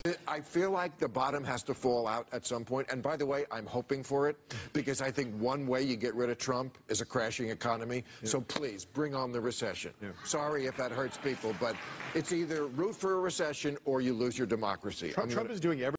I feel like the bottom has to fall out at some point. And by the way, I'm hoping for it because I think one way you get rid of Trump is a crashing economy. Yeah. So please, bring on the recession. Yeah. Sorry if that hurts people, but it's either root for a recession or you lose your democracy. Trump is doing everything.